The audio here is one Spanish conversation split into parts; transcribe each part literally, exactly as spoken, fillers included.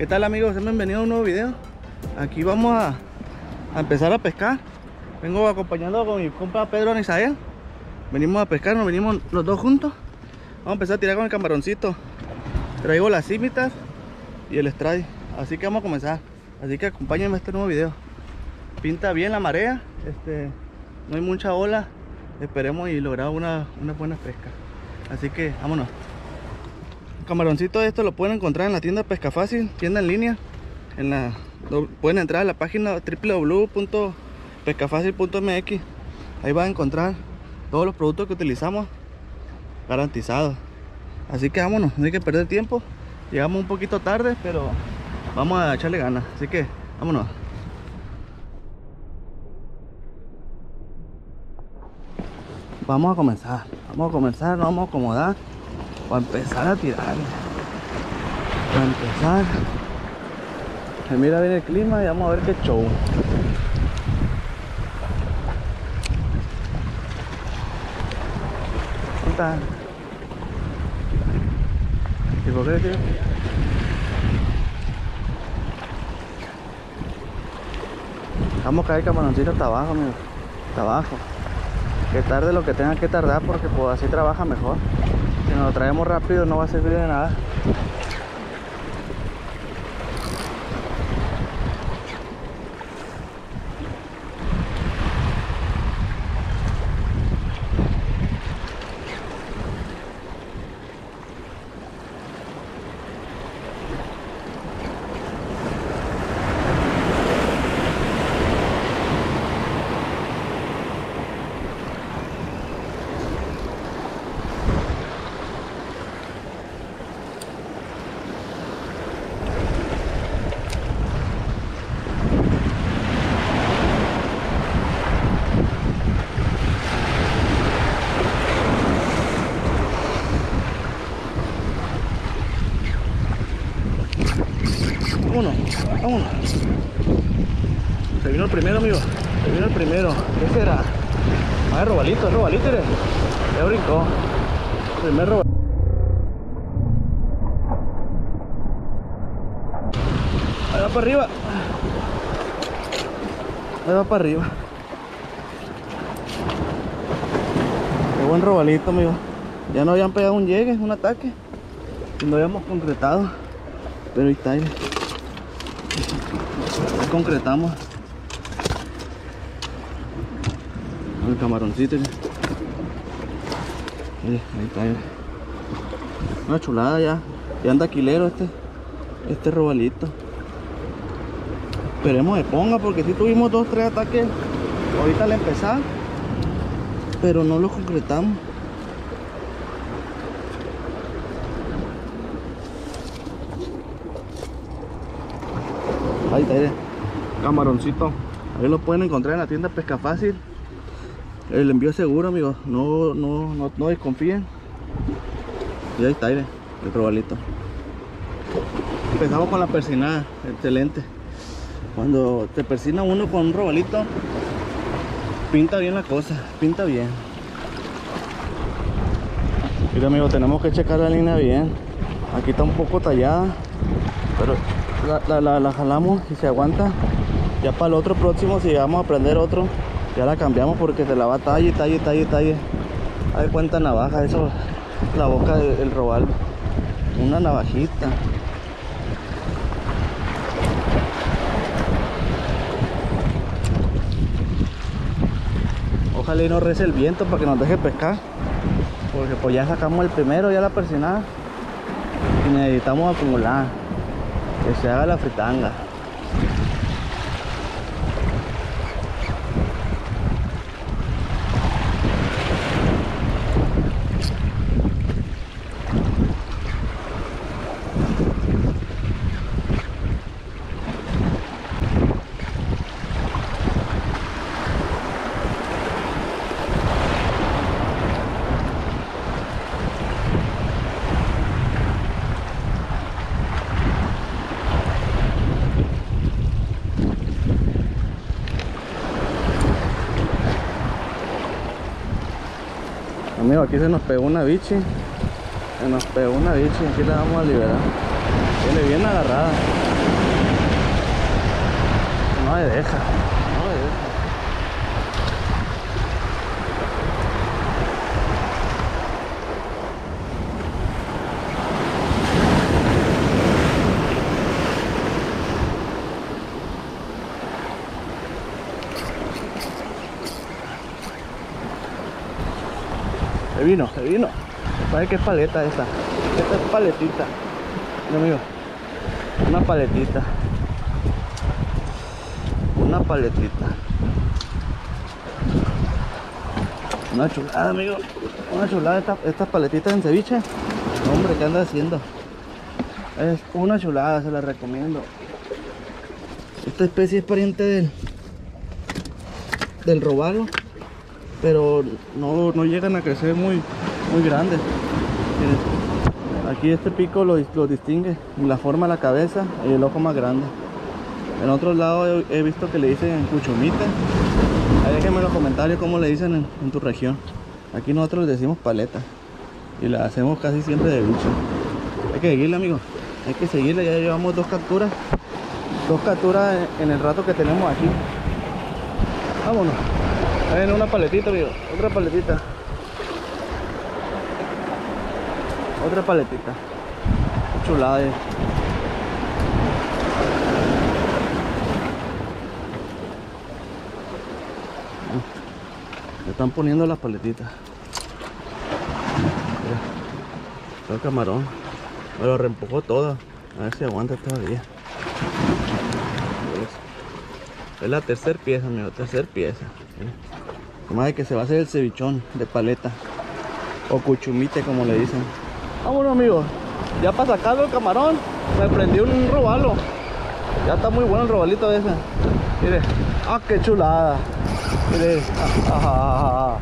¿Qué tal, amigos? Bienvenidos a un nuevo video. Aquí vamos a, a empezar a pescar. Vengo acompañando con mi compa Pedro Anisael. Venimos a pescar, nos venimos los dos juntos. Vamos a empezar a tirar con el camaroncito. Traigo las címitas y el strike, así que vamos a comenzar. Así que acompáñenme a este nuevo video. Pinta bien la marea, este, no hay mucha ola. Esperemos y lograr una, una buena pesca. Así que vámonos. El camaroncito de esto lo pueden encontrar en la tienda Pesca Fácil, tienda en línea. En la, lo, pueden entrar a la página doble u doble u doble u punto pesca fácil punto m x. Ahí van a encontrar todos los productos que utilizamos garantizados. Así que vámonos, no hay que perder tiempo. Llegamos un poquito tarde, pero vamos a echarle ganas. Así que vámonos. Vamos a comenzar, vamos a comenzar, nos vamos a acomodar para empezar a tirar. Para empezar, se mira bien el clima y vamos a ver qué show. ¿Dónde está? ¿Y por qué, tío? Vamos a caer el camaroncito hasta abajo, amigo. Hasta abajo. Que tarde lo que tenga que tardar, porque pues así trabaja mejor. Si nos lo traemos rápido no va a servir de nada. Vámonos, vámonos. Se vino el primero, amigo. Se vino el primero. ¿Qué será? Ah, es robalito, es robalito. Ya brincó. Primer robalito. Ahí va para arriba. Ahí va para arriba. Qué buen robalito, amigo. Ya no habían pegado un llegue, un ataque. Y no habíamos concretado. Pero ahí está. Ahí concretamos el camaroncito. Ahí está. Una chulada ya. Ya anda quilero este Este robalito. Esperemos que ponga, porque si tuvimos dos, tres ataques ahorita al empezar, pero no lo concretamos. Ahí está, ahí, camaroncito. Ahí lo pueden encontrar en la tienda Pesca Fácil. El envío es seguro, amigos. No, no, no, no desconfíen. Y ahí está, ahí, el robalito. Empezamos con la persinada. Excelente. Cuando te persina uno con un robalito, pinta bien la cosa. Pinta bien. Mira, amigos, tenemos que checar la línea bien. Aquí está un poco tallada, pero La, la, la, la jalamos y se aguanta. Ya para el otro próximo, si llegamos a prender otro, ya la cambiamos, porque se la va talle, talle, talle, talle. Hay cuenta navaja, eso, la boca del, del robal. Una navajita. Ojalá y no rece el viento para que nos deje pescar, porque pues ya sacamos el primero, ya la persinada, y necesitamos acumular. Que se haga la fritanga. Amigo, aquí se nos pegó una bichi. Se nos pegó una bichi. Aquí la vamos a liberar. Viene bien agarrada. deja, no me deja. Se vino, se vino. ¿Sabes qué es paleta esta? Esta es paletita. Mira, amigo. Una paletita. Una paletita. Una chulada, amigo. Una chulada estas esta paletitas en ceviche. Hombre, ¿qué anda haciendo? Es una chulada, se la recomiendo. Esta especie es pariente del del robalo, pero no, no llegan a crecer muy, muy grandes. Miren, aquí este pico lo, lo distingue la forma de la cabeza y el ojo más grande. En otros lados he, he visto que le dicen cuchumita. Ahí déjenme en los comentarios cómo le dicen en, en tu región. Aquí nosotros le decimos paleta y la hacemos casi siempre de bicho. Hay que seguirle, amigos, hay que seguirle. Ya llevamos dos capturas, dos capturas en, en el rato que tenemos aquí. Vámonos. Ahí viene una paletita, amigo. Otra paletita. Otra paletita. Qué chulada, eh. Le están poniendo las paletitas. Mira, el camarón. Me lo reempujó todo. A ver si aguanta todavía. Es la tercera pieza, amigo. Tercera pieza. Como de que se va a hacer el cevichón de paleta. O cuchumite, como le dicen. Vámonos, amigos. Ya para sacarlo el camarón, me prendí un robalo. Ya está muy bueno el robalito ese. Mire. Ah, qué chulada. Mire. Ah, ah, ah.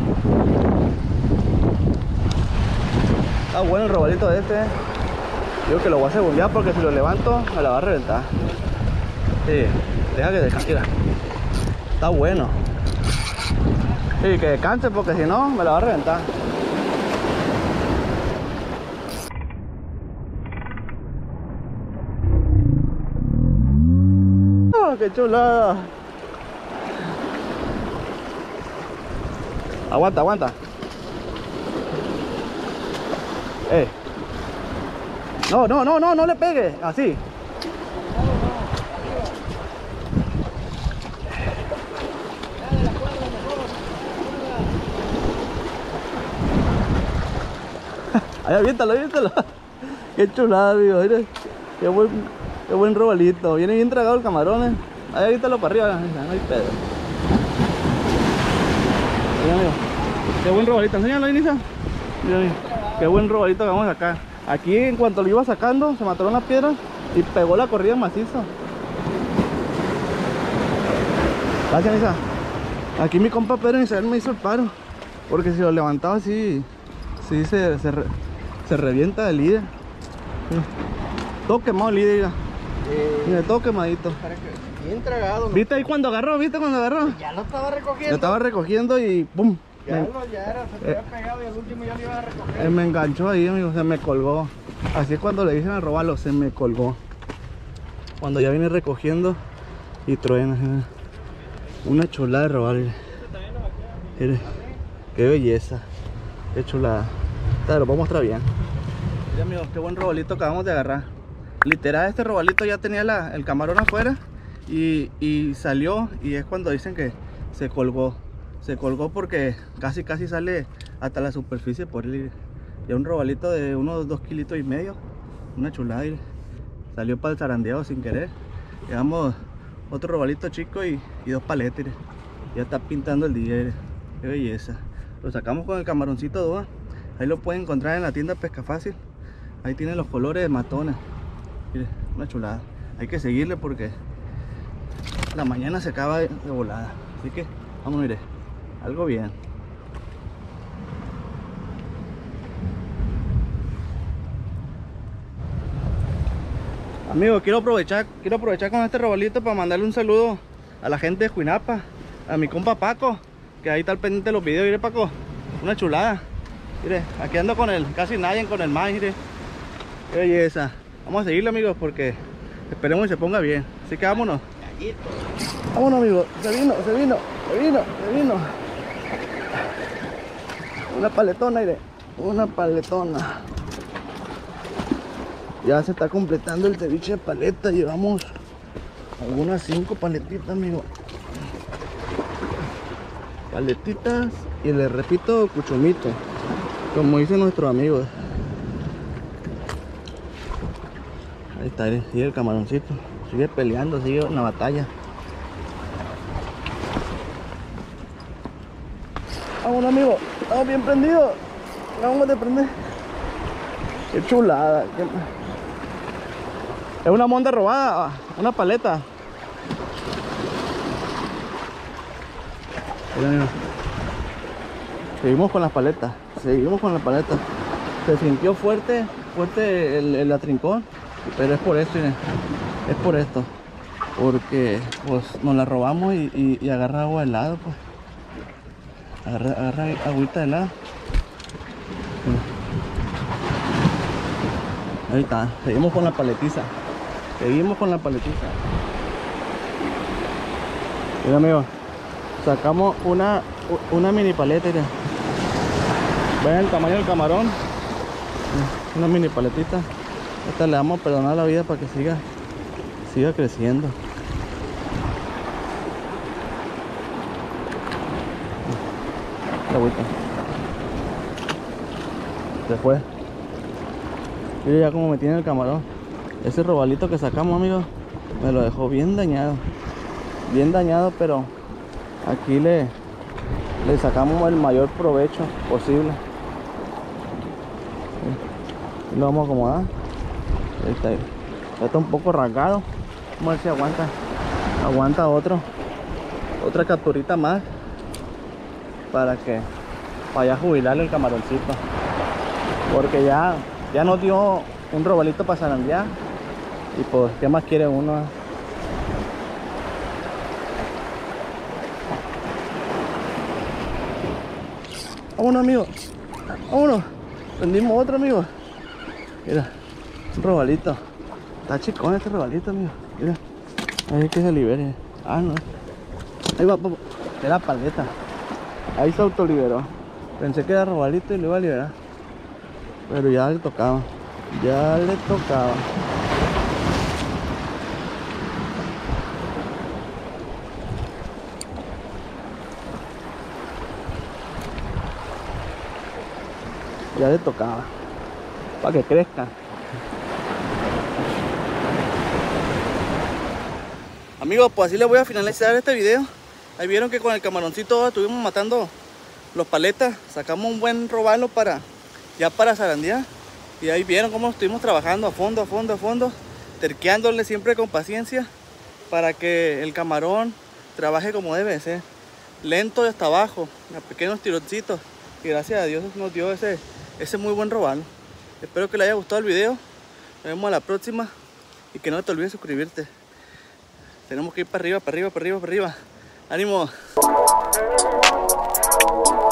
Está bueno el robalito este. Digo que lo voy a segundear porque si lo levanto me la va a reventar. Sí, deja que descanse. Mira. Está bueno. Sí, que descanse porque si no me la va a reventar. ¡Oh, qué chulada! Aguanta, aguanta. Eh. No, no, no, no, no le pegue. Así. Ahí, aviéntalo, aviéntalo. Qué chulada, amigo. Mire. Qué buen, qué buen robalito. Viene bien tragado el camarón, eh. Ahí, aviéntalo para arriba. No hay pedo. Mira, amigo. Qué buen robalito. Enséñalo, Inisa. Mira, amigo. Qué buen robalito que vamos a sacar. Aquí, en cuanto lo iba sacando, se mataron las piedras y pegó la corrida macizo. Gracias, Inisa. Aquí mi compa Pedro Isabel me hizo el paro. Porque si lo levantaba así, sí se, se, re, se revienta el líder. Mira. Todo quemado el líder, mira. Eh, mira, todo quemadito. Bien tragado, ¿no? ¿Viste ahí cuando agarró? ¿Viste cuando agarró? Ya lo estaba recogiendo. Lo estaba recogiendo y ¡pum! Ya, me, lo, ya era, se te eh, había pegado y al último ya lo iba a recoger. Eh, me enganchó ahí, amigo, se me colgó. Así es cuando le dicen a robarlo, se me colgó. Cuando ya viene recogiendo y truena. Mira. Una chulada de robar. Mire, qué belleza. Qué chulada. Te lo puedo mostrar bien. Mira, amigos, qué buen robalito acabamos de agarrar. Literal, este robalito ya tenía la, el camarón afuera y, y salió, y es cuando dicen que se colgó. Se colgó porque casi casi sale hasta la superficie por él. Ya un robalito de unos dos kilitos y medio. Una chulada. Y salió para el zarandeado sin querer. Llevamos otro robalito chico y, y dos paletas. Ya está pintando el día. Qué belleza. Lo sacamos con el camaroncito Doa. Ahí lo pueden encontrar en la tienda Pesca Fácil. Ahí tienen los colores de matones. Mire, una chulada. Hay que seguirle porque la mañana se acaba de, de volada. Así que vamos, mire. Algo bien. Amigos, quiero aprovechar, quiero aprovechar con este robalito para mandarle un saludo a la gente de Juinapa, a mi compa Paco, que ahí está al pendiente de los videos. Mire, Paco, una chulada. Mire, aquí ando con el, casi nadie con el maíz, mire. Qué belleza. Vamos a seguirle, amigos, porque esperemos que se ponga bien. Así que vámonos. chiquito. Vámonos, amigo. Se vino, se vino, se vino, se vino. Una paletona, aire. Una paletona. Ya se está completando el ceviche de paleta. Llevamos algunas cinco paletitas, amigo. Paletitas. Y les repito, cuchumito, como dicen nuestros amigos. Ahí está, sigue el camaroncito. Sigue peleando, sigue en la batalla. Vámonos, amigo. Estamos bien prendidos. Vamos a prender. Qué chulada. Qué... Es una monda robada. Una paleta. Mira, amigo. Seguimos con las paletas. Seguimos con las paletas. Se sintió fuerte, fuerte el, el atrincón. Pero es por esto, miren. Es por esto. Porque pues nos la robamos y, y, y agarra agua helada, pues. Agarra, agarra agüita helada. Ahí está. Seguimos con la paletiza. Seguimos con la paletiza. Mira, amigo. Sacamos una, una mini paleta. Mira. Vean el tamaño del camarón. Una mini paletita. Esta le vamos a perdonar la vida para que siga siga creciendo. La agüita. Se fue. Mira ya como me tiene el camarón. Ese robalito que sacamos, amigos, me lo dejó bien dañado. Bien dañado, pero aquí le, le sacamos el mayor provecho posible. Lo vamos a acomodar. Ahí está, ya está un poco rasgado. Vamos a ver si aguanta. Aguanta otro. Otra capturita más. Para que vaya a jubilarle el camaroncito. Porque ya, ya nos dio un robalito para zarandear. Y pues, ¿qué más quiere uno? Vámonos, amigo. Vámonos. Prendimos otro, amigo. Mira, un robalito. Está chicón este robalito, amigo. Mira. Ahí que se libere. Ah, no. Ahí va, papá. Era paleta. Ahí se autoliberó. Pensé que era robalito y lo iba a liberar. Pero ya le tocaba. Ya le tocaba. Ya le tocaba. Para que crezca. Amigos, pues así les voy a finalizar este video. Ahí vieron que con el camaroncito estuvimos matando los paletas. Sacamos un buen robalo para ya para zarandear. Y ahí vieron cómo estuvimos trabajando a fondo, a fondo, a fondo. Terqueándole siempre con paciencia. Para que el camarón trabaje como debe ser. Lento y hasta abajo. A pequeños tironcitos. Y gracias a Dios nos dio ese, ese muy buen robalo. Espero que les haya gustado el video. Nos vemos a la próxima. Y que no te olvides suscribirte. Tenemos que ir para arriba, para arriba, para arriba, para arriba. ¡Ánimo!